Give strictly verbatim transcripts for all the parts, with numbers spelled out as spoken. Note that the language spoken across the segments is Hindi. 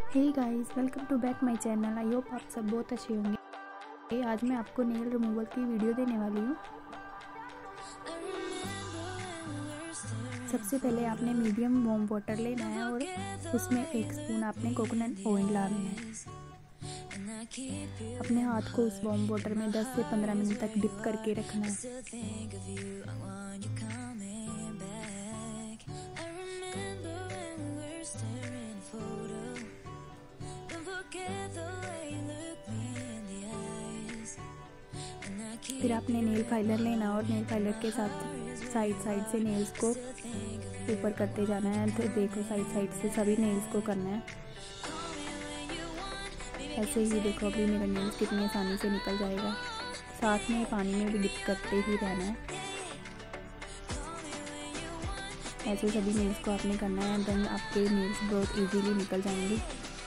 Hey guys, welcome to back my channel. I hope आप सब बहुत अच्छे होंगे। आज मैं आपको नेल रिमूवल की वीडियो देने वाली हूँ। सबसे पहले आपने मीडियम वार्म वाटर लेना है और उसमें एक स्पून आपने कोकोनट ऑयल डालना है। अपने हाथ को उस वार्म वाटर में दस से पंद्रह मिनट तक डिप करके रखना है। फिर आपने नेल फाइलर लेना और नेल फाइलर के साथ साइड साइड से नेल्स को ऊपर करते जाना है। तो देखो, साइड साइड से सभी नेल्स को करना है। ऐसे ही देखो, अभी मेरा नेल्स कितनी आसानी से निकल जाएगा। साथ में पानी में भी डिप करते ही रहना है। ऐसे सभी नेल्स को आपने करना है। देन आपके नेल्स बहुत इजीली निकल जाएंगे।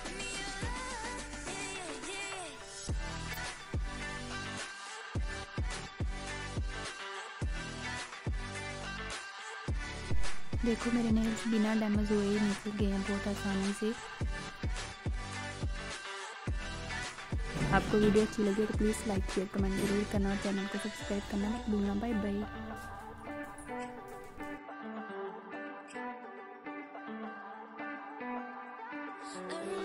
देखो, मेरे नेल्स बिना डैमेज हुए ही निकल गए हैं बहुत आसानी से। आपको वीडियो अच्छी लगी तो प्लीज़ लाइक शेयर कमेंट जरूर करना और चैनल को सब्सक्राइब करना मत भूलना। Bye bye.